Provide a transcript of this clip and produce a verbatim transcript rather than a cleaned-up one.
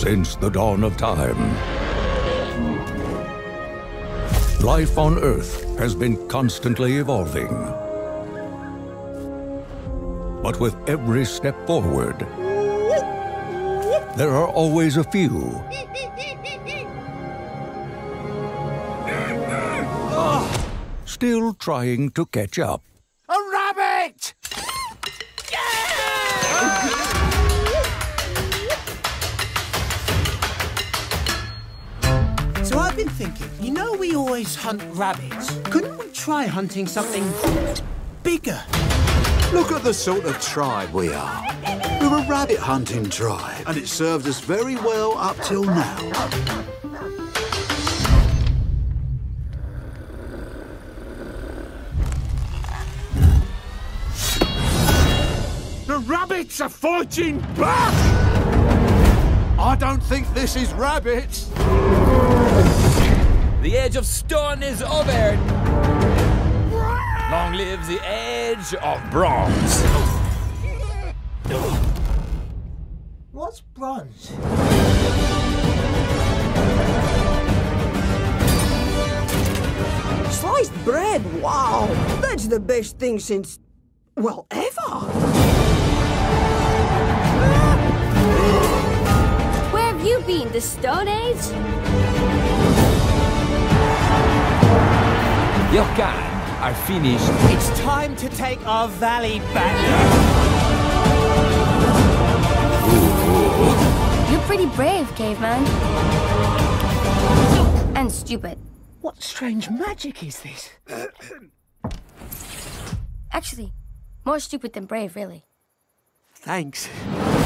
Since the dawn of time, life on Earth has been constantly evolving. But with every step forward, there are always a few still trying to catch up. A rabbit! So I've been thinking, you know we always hunt rabbits. Couldn't we try hunting something bigger? Look at the sort of tribe we are. We're a rabbit hunting tribe, and it served us very well up till now. The rabbits are fighting back! I don't think this is rabbits. The age of stone is over. Long live the age of bronze. What's bronze? Sliced bread, wow! That's the best thing since, well, ever! Where have you been, the Stone Age? Your kind are finished. It's time to take our valley back. You're pretty brave, caveman. And stupid. What strange magic is this? Actually, more stupid than brave, really. Thanks.